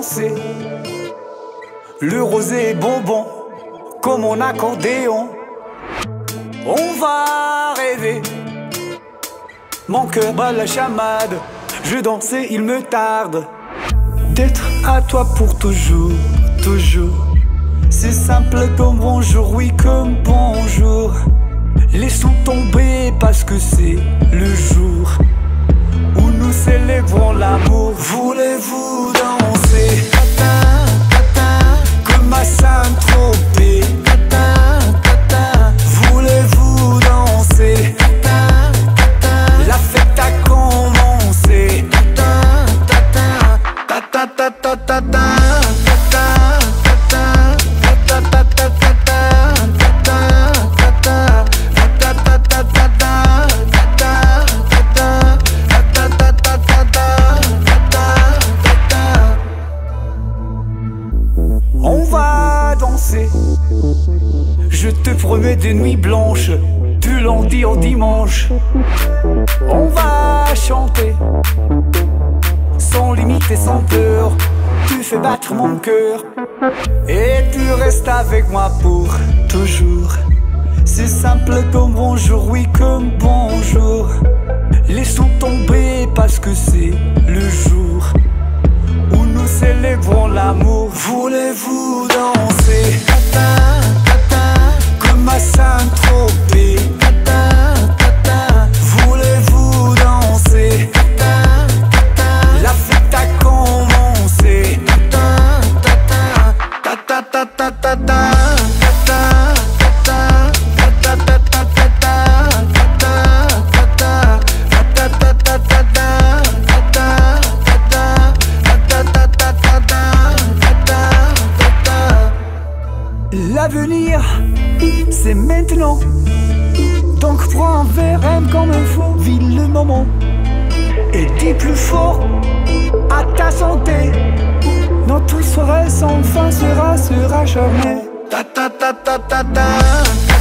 danser. Le rosé est bonbon, comme mon accordéon. On va rêver. Mon cœur bat la chamade. Je danse et il me tarde d'être à toi pour toujours, toujours. C'est simple comme bonjour, oui comme bonjour. Laissons tomber parce que c'est le jour où nous célébrons l'amour. Voulez-vous danser? Comme à Saint-Tropez. Voulez-vous danser? La fête a commencé. On va danser. Je te promets des nuits blanches, du lundi au dimanche. On va chanter, sans limite et sans peur. Tu fais battre mon cœur et tu restes avec moi pour toujours. C'est simple comme bonjour, oui comme bonjour. Laissons tomber parce que c'est le jour où nous célébrons l'amour. Voulez-vous danser? Comme à Saint-Tropez. Voulez-vous danser? La fête a commencé. L'avenir, c'est maintenant. Donc prends un verre, aime comme un fou, vis le moment. Et dis plus fort à ta santé. Notre soirée sans fin sera jamais. Ta ta ta ta ta ta.